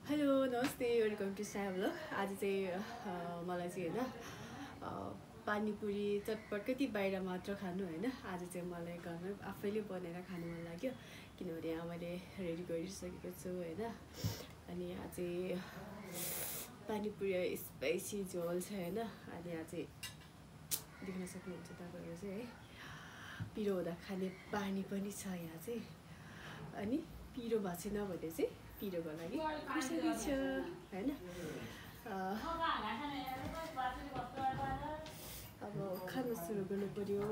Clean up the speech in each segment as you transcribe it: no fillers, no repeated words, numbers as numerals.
Hello नमस्ते welcome to साया blog. आज चाहिँ मलाई चाहिँ होइन पानीपुरी चटपट कति बाहिर मात्र खानु होइन, आज चाहिँ मलाई घरमै आफैले बनाएर खानु मन लाग्यो किनभने यहाँ मैले रेडी गरिसकेको छु होइन। अनि यहाँ चाहिँ पानीपुरी स्पाइसी झोल छ होइन। अनि यहाँ चाहिँ देख्न सक्नुहुन्छ तपाईँहरू चाहिँ है, पिरो हुँदा खाने पानी पनि छ यहाँ चाहिँ। अनि पिरो भएको छैन भने चाहिँ पिरोको लागि खुर्सानी छ होइन। अब खान सुरु गर्नु पर्यो।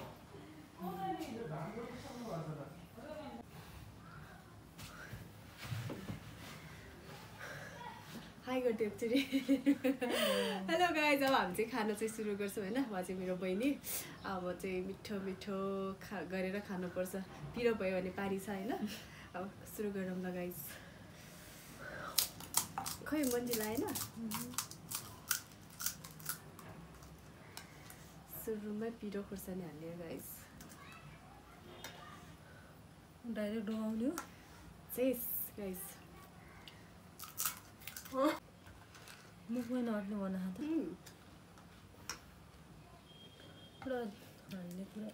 हाई गरिदियो एकचोटि। हेलो गाइज, अब हामी चाहिँ खाना चाहिँ सुरु गर्छौँ होइन। उहाँ चाहिँ मेरो बहिनी। अब चाहिँ मिठो मिठो गरेर खानुपर्छ, पिरो भयो भने पानी छ होइन। अब सुरु गरौँ ल गाइज। खै मन्जिल आएन। सुरुमै पिरो खुर्सानी हाल्ने गाइस। डाइरेक्ट डुबाउने हो सेस गाइस। मुखमै नअट्नु भन त। पुरा हाल्ने पुरा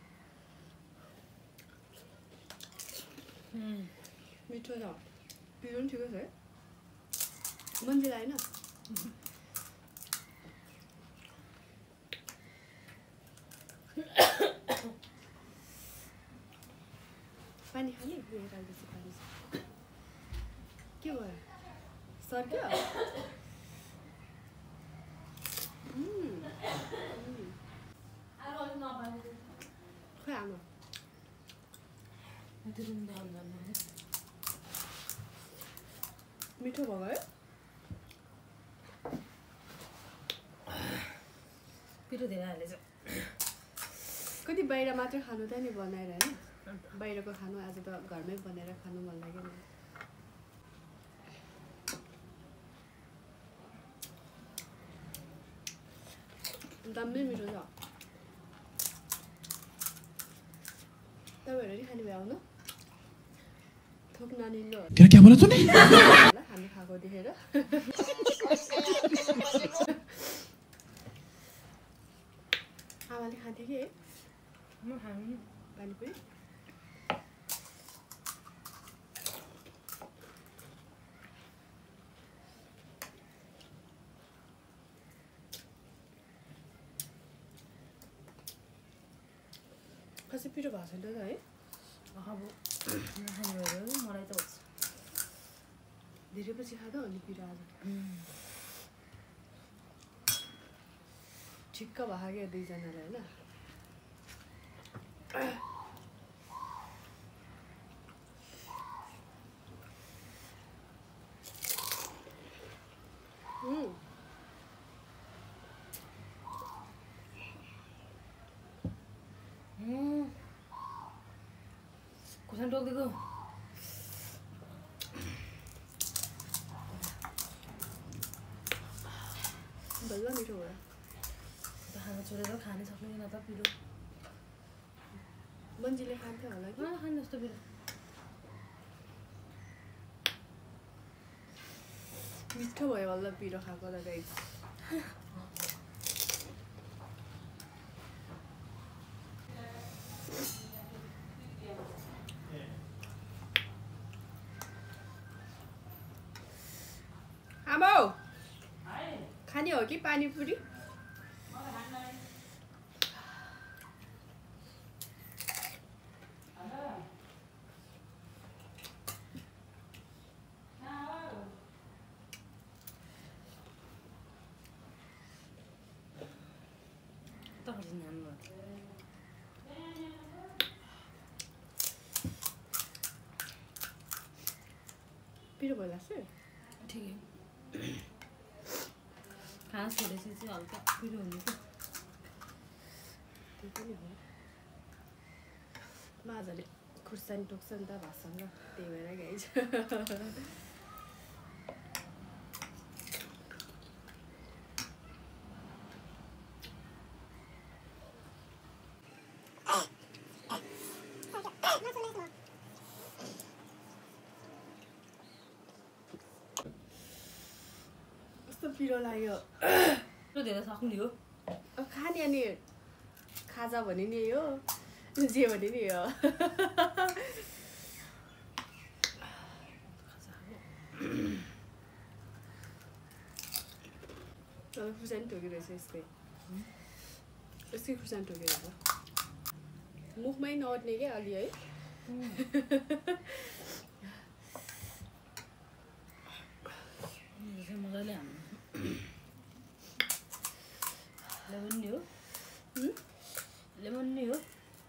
मिठो छ, पिरो पनि ठिकै छ है। मन्जिल आएन। पानी खाने राख्दैछु पानी के भयो सर्क्यो। खै आमा मिठो भयो है। पिरो धेरै हालेछ। कति बाहिर मात्र खानु त नि बनाएर होइन, बाहिरको खानु आज त घरमै बनाएर खानु मन लाग्यो नि। दामी मिठो छ। तपाईँहरू नि खाने भए आउनु, थोक नानिलो क्या बोला तूने? हामी खाएको देखेर। आमाले खान्थ्यो कि म खानु पानीपुरी। कसै पिरो भएको छैन त है। अब नखाने भएर मलाई त हुन्छ। धेरै पछि खाँदा अनि पिरो आज ठिक्क भएको क्या दुईजनालाई होइन। खुर्सानी टोकिदिएको बल्ल मिठो भयो। खाना छोडेर खानै सक्दैन त पिरो। मन्जीले खान्थ्यो होला कि खाने जस्तो पिरो मिठो भयो बल्ल पिरो खाएको त गाइस। आमा खाने हो कि पानीपुरी? पिरो भयो लाग्छ ठिकै। खाना छोडेपछि चाहिँ हल्का पिरो हुने क्या। त्यो पनि हो। माझले खुर्सानी टोक्छ नि त भातसँग, त्यही भएर गाइस। पिरो लाग्यो त्यो धेरै सक्ने हो खाने अनि खाजा भने नि हो जे भने नि हो खुर्सानी ठोकेर रहेछ यस्तै खुर्सानी ठोकेर मुखमै नअट्ने क्या अलि है मजाले हाल्नु लेमन नि हो लेमन नि हो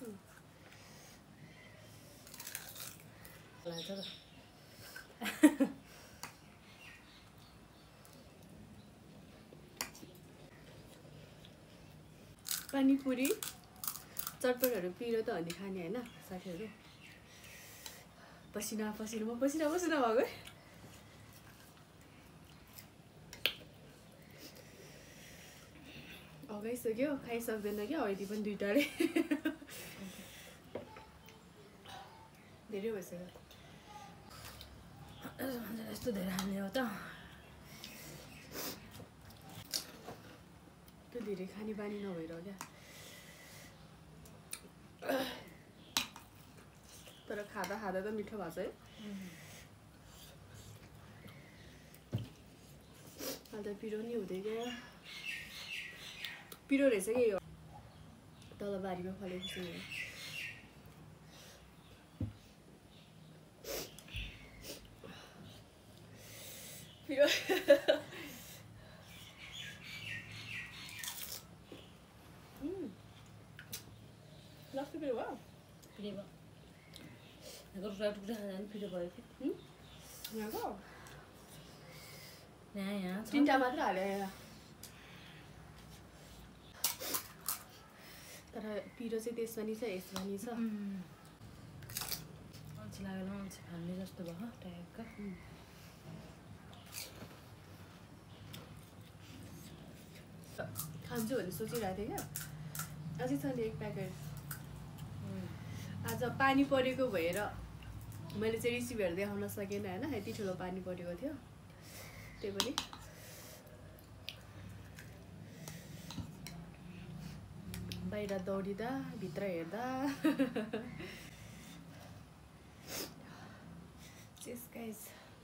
लाग्छ त पानी पुरी चटपटहरू पिरो त अनि खाने होइन साथीहरू पसिना पसिना म पसिना पसिना भएको अगाइसक्यो खाइसक्दैन क्या अहिले पनि दुईटाले धेरै भइसक्यो यस्तो धेरै हाल्ने हो त त्यो धेरै खाने बानी नभएर क्या तर खाँदा खाँदा त मिठो भएको छ है अन्त पिरो नि हुँदै गयो पिरो रहेछ कि यो तल बारीमा फलेको छ पिरो लास्ट पिरो भयो पिरो भयो टुक्रा टुक्रा खाँदा पनि पिरो भयो कि यहाँको यहाँ तिनवटा मात्र हाल्यो यहाँ तर पिरो चाहिँ त्यसमा नि छ यसमा नि छ अल्छी लागेर अल्छी खाने जस्तो भयो टाइपका खान्छु भने सोचिरहेको थिएँ क्या अझै छ नि एक प्याकेट आज पानी परेको भएर मैले चाहिँ रेसिपीहरू देखाउन सकेन होइन यति ठुलो पानी परेको थियो त्यही पनि बाहिर दौडिँदा भित्र हेर्दा Cheers guys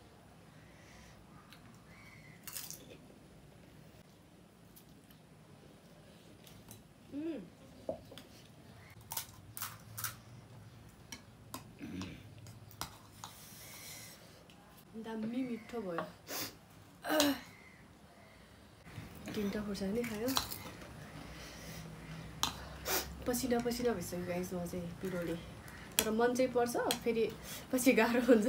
दामी मिठो भयो तिनवटा खुर्सानी खायो पसिना पसिना भइसक्यो गाइस म चाहिँ पिरोले तर मन चाहिँ पर्छ फेरि पछि गाह्रो हुन्छ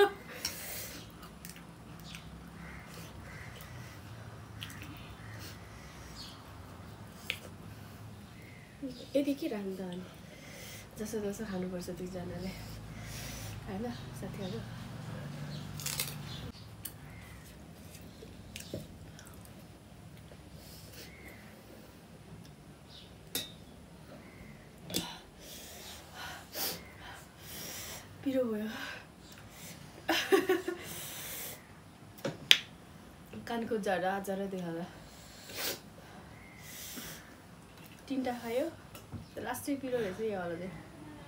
यति के राख्नु त अनि जसो जसो खानुपर्छ दुईजनाले होइन साथीहरू पिरो भयो कानको जरा जरा देखाला तिनवटा खायो लास्टै पिरो रहेछ यो वाला चाहिँ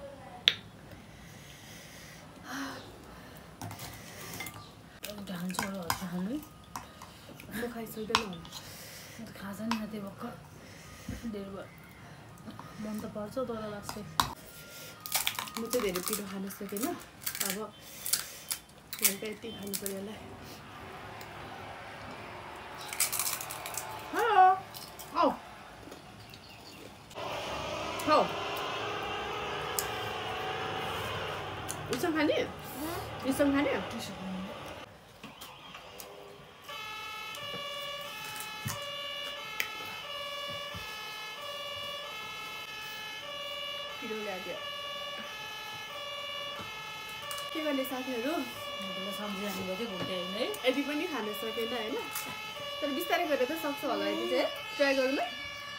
ढान्छु अरू हल्का खानु म खाइसक्दैन म त खाजा नि खाँदै भर्खर धेरै भयो मन त पर्छ तर लास्टै म चाहिँ धेरै पिरो खान सकेन अब हल्का यति खानु पऱ्यो होला औ हौ उसँग खाने उसँग खाने पिरो ल्यायो के गर्ने साथीहरू सब्जी हाल्नु चाहिँ घुम्दै होइन है यति पनि खान सकेन होइन तर बिस्तारै गरेर त सक्छ होला यति चाहिँ ट्राई गरौँ न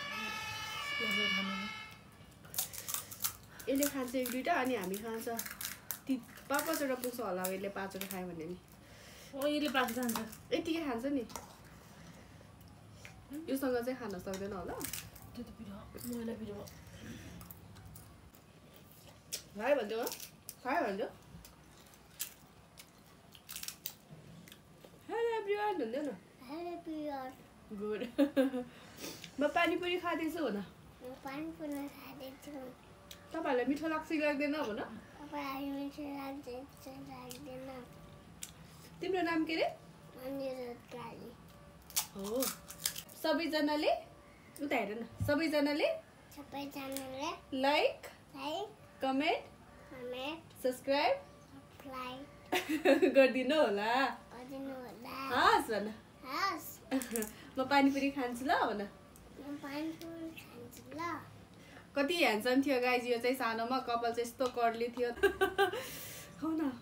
यसले खान्छ एक दुईवटा अनि हामी खान्छ ती 5-5वटा पुग्छ होला अब यसले 5वटा खायो भने नि यसले पाक्छ खान्छ यतिकै खान्छ नि योसँग चाहिँ खान सक्दैन होला त्यो त पिरो मैला पिरो खायो भन्थ्यो खायो भन्थ्यो हेलो एभ्रिवान भन्थ्यो न हेलो एभ्रिवान गुड म पानीपुरी खाँदैछु भन म पानीपुरी खाँदैछु तपाईँहरूलाई मिठो लाग्छ कि लाग्दैन भन तपाईँलाई मिठो लाग्छ लाग्दैन तिम्रो नाम के रे अनिरुद्धकाली हो सबैजनाले उता हेर न सबैजनाले लाइक कमेन्ट सब्सक्राइब गरिदिनु होला हस् भन म पानीपुरी खान्छु ल भन कति ह्यान्डसम थियो गाइज यो चाहिँ सानोमा कपाल चाहिँ यस्तो कर्ली थियो खाऊ न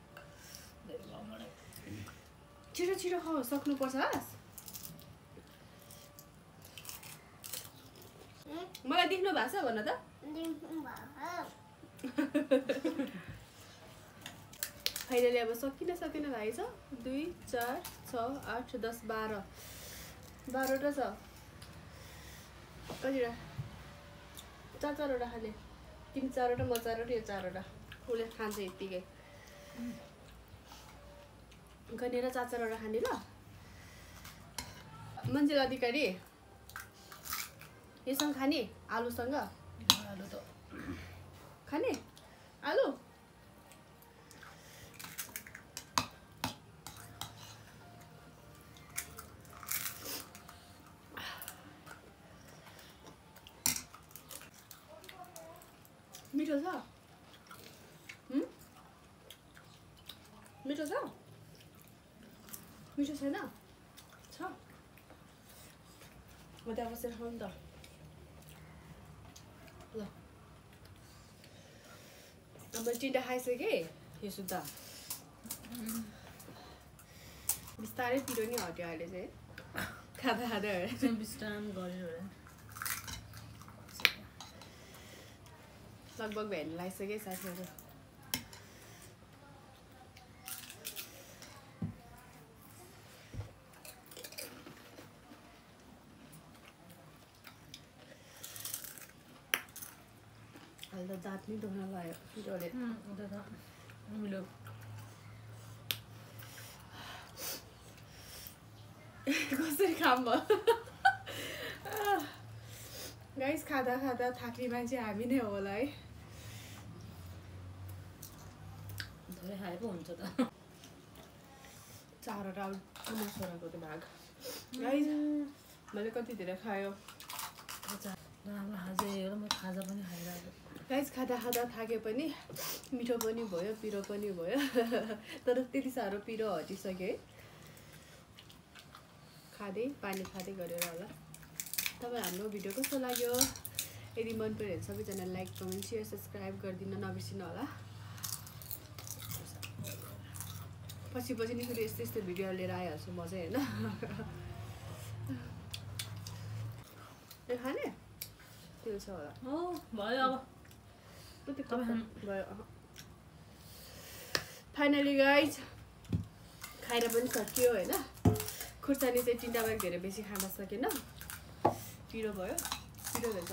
छिटो छिटो खाऊ सक्नुपर्छ हस् मलाई देख्नु भएको छ भन त फाइनली अब सकिन लागेछ 2 4 6 8 10 12 12वटा छ कतिवटा 4-4वटा खाने तिमी 4वटा म 4वटा यो 4वटा उसले खान्छ यत्तिकै गनेर 4-4वटा खाने ल मन्जिल अधिकारी यससँग खाने आलुसँग आलु त खाने आलु मिठो छ मिठो छ मिठो छैन छ म त्यहाँ बसेर खाउँ नि त ल अब चिन्ता खाइसकेँ यो सुत्दा बिस्तारै पिरो नि हट्यो अहिले चाहिँ खाँदा खाँदा विश्राम गर्यो लगभग भ्यान लगाइसकेँ साथीहरू अहिले त दाँत नि दुख्न लाग्यो पिरोले मिलो कसरी खाम गाइस खाँदा खाँदा थाक्ने मान्छे हामी नै होला है धेरै खाए पो हुन्छ त 4वटा आमा छोराको त भाग गाइस मैले कति धेरै खायो राम्रो खाजा हो म खाजा पनि खाइरहेको गाइस खाँदा खाँदा थाके पनि मिठो पनि भयो पिरो पनि भयो तर त्यति साह्रो पिरो हटिसक्यो है खाँदै पानी खाँदै गरेर होला तपाईँ हाम्रो भिडियो कस्तो लाग्यो यदि मन पर्यो भने सबैजना लाइक कमेन्ट सेयर सब्सक्राइब गरिदिन नबिर्सिनु होला पछि नि फेरि यस्तो यस्तो भिडियो लिएर आइहाल्छु म चाहिँ होइन खाने त्यो छ होला हो भयो अब भयो फाइनली गाइज खाएर पनि सकियो होइन खुर्सानी चाहिँ 3टा बाहेक धेरै बेसी खान सकेन पिरो भयो पिरो रहेछ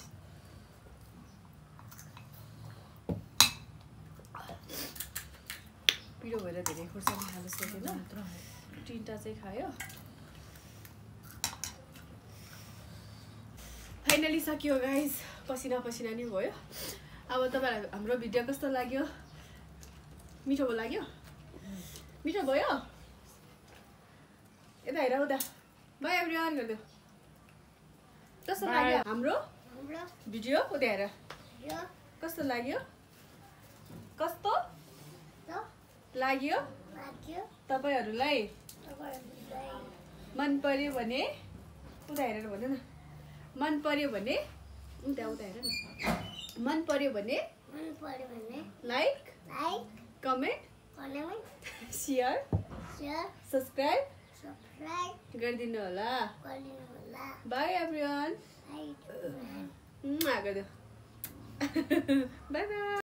पिरो भएर धेरै खुर्सानी खान सकेन 3टा चाहिँ खायो फाइनली सकियो गाइज पसिना पसिना नि भयो अब तपाईँलाई हाम्रो भिडियो कस्तो लाग्यो मिठो लाग्यो मिठो भयो यता हेर उता बाई एभ्रिवान गरिदेऊ कस्तो लाग्यो हाम्रो भिडियो उता हेर कस्तो लाग्यो कस्तो लाग्यो तपाईहरुलाई मन पर्यो भने उता हेरेर भन्नु न मन पर्यो भने उता हेर न मन पर्यो भने लाइक कमेन्ट शेयर सब्स्क्राइब गरिदिनु होला बाई एभ्रिवान बाई बाई